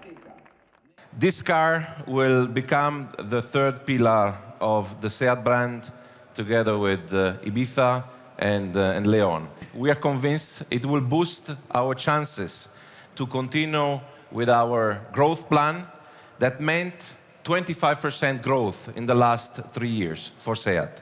This car will become the third pillar of the Seat brand, together with Ibiza and Leon. We are convinced it will boost our chances to continue with our growth plan that meant 25% growth in the last 3 years for Seat.